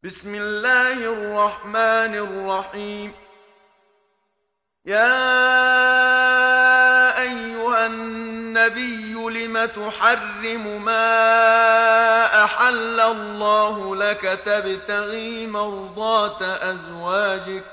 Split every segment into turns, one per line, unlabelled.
بسم الله الرحمن الرحيم. يا أيها النبي لم تحرم ما أحل الله لك تبتغي مرضات أزواجك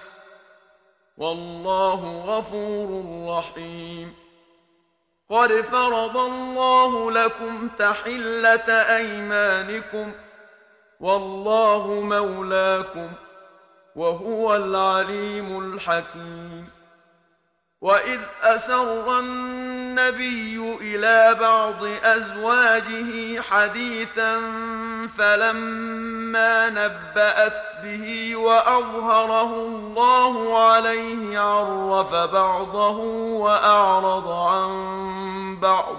والله غفور رحيم. قد فرض الله لكم تحلة أيمانكم والله مولاكم وهو العليم الحكيم. وإذ أسر النبي إلى بعض أزواجه حديثا فلما نبأت به وأظهره الله عليه عرف بعضه وأعرض عن بعض،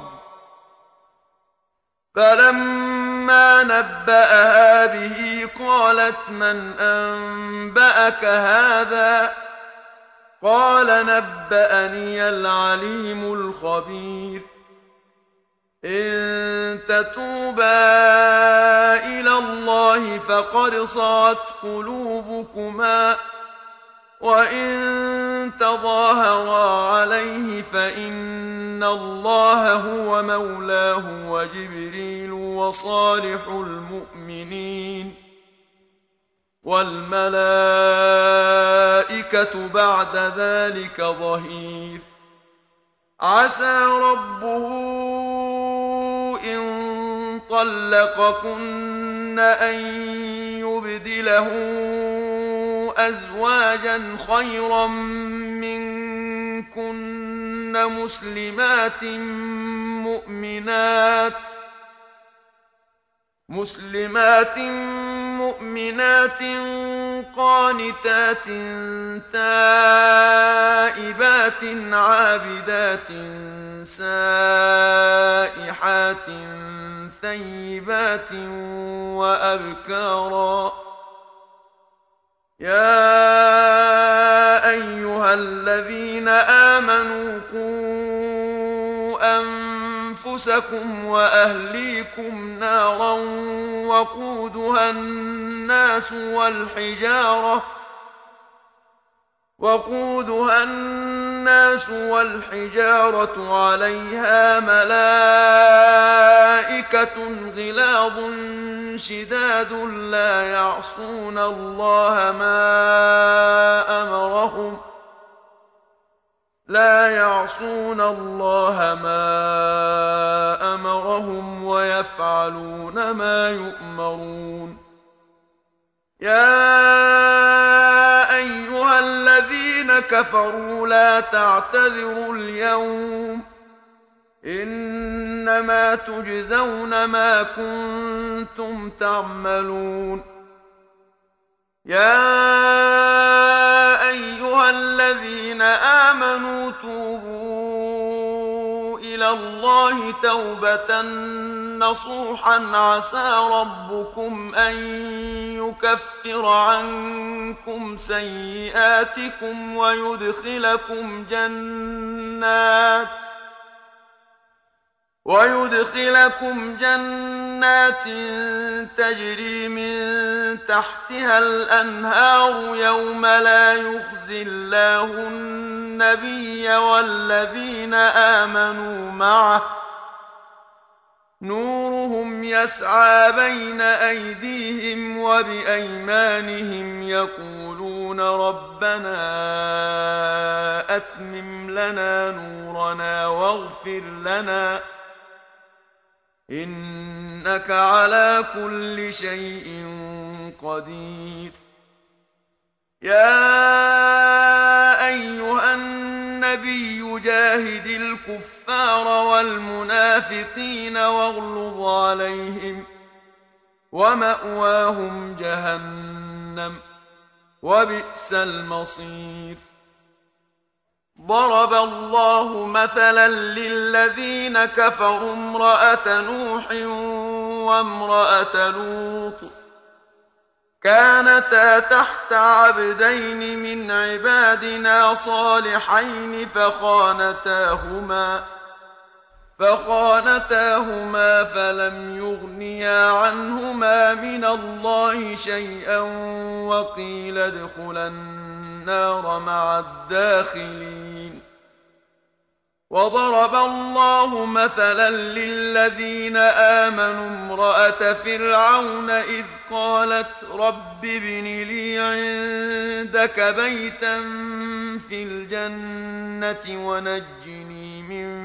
فلما نبأها به قالت من أنبأك هذا؟ قال نبأني العليم الخبير. إن تتوبا إلى الله فقد صغت قلوبكما وإن تظاهرا عليه فإن الله هو مولاه وجبريل وصالح المؤمنين والملائكة بعد ذلك ظهير. عسى ربه إن طلقكن أن يبدله أزواجا خيرا منكن مسلمات مؤمنات قانتات تائبات عابدات سائحات ثيبات وأبكارا. يا أيها الذين آمنوا قوا أنفسكم وأهليكم نارا وقودها الناس والحجارة عليها ملائكة غلاظ شداد لا يعصون الله ما أمرهم ويفعلون ما يؤمرون. يا أيها الذين كفروا لا تعتذروا اليوم إنما تجزون ما كنتم تعملون. يا أيها الذين آمنوا توبوا إلى الله توبة نصوحا عسى ربكم أن يكفر عنكم سيئاتكم ويدخلكم جنات تجري من تحتها الأنهار يوم لا يخزي الله النبي والذين آمنوا معه نورهم يسعى بين أيديهم وبأيمانهم يقولون ربنا أتمم لنا نورنا واغفر لنا إنك على كل شيء قدير. يا أيها النبي جاهد الكفار والمنافقين واغلظ عليهم ومأواهم جهنم وبئس المصير. ضرب الله مثلا للذين كفروا امرأة نوح وامرأة لوط كانتا تحت عبدين من عبادنا صالحين فخانتاهما فلم يغنيا عنهما من الله شيئا وقيل ادخلا النار مع الداخلين. وضرب الله مثلا للذين آمنوا امرأة فرعون إذ قالت رب ابن لي عندك بيتا في الجنة ونجني من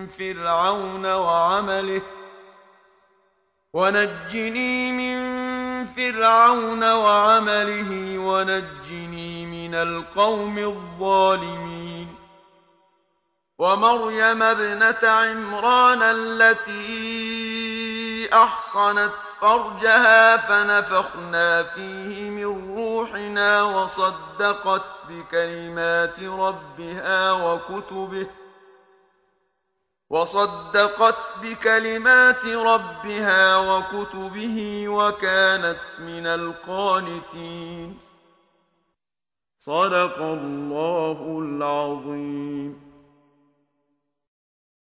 فرعون وعمله ونجني من القوم الظالمين. ومريم ابنة عمران التي أحصنت فرجها فنفخنا فيه من روحنا وصدقت بكلمات ربها وكتبه وكانت من القانتين. صدق الله العظيم.